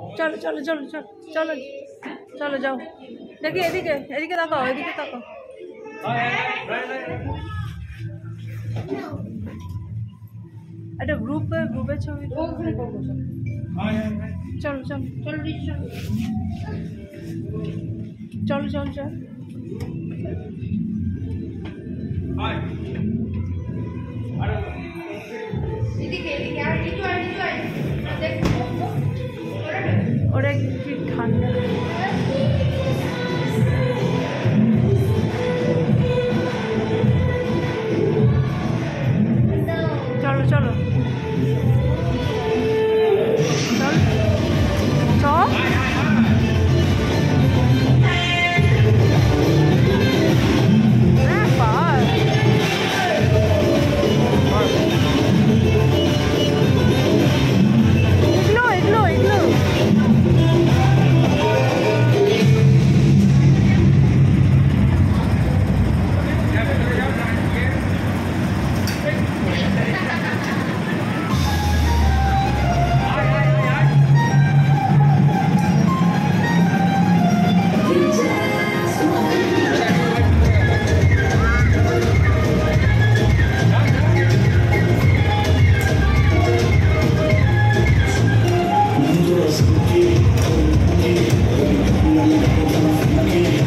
चलो चलो चलो चलो चलो चलो जाओ देखिए এদিকে এদিকে তাকাও এদিকে তাকাও একটা গ্রুপের ছবি চলো চলো চলো চলো চলো চলো ওরা কি ঠান্ডা চলো চলো Okay.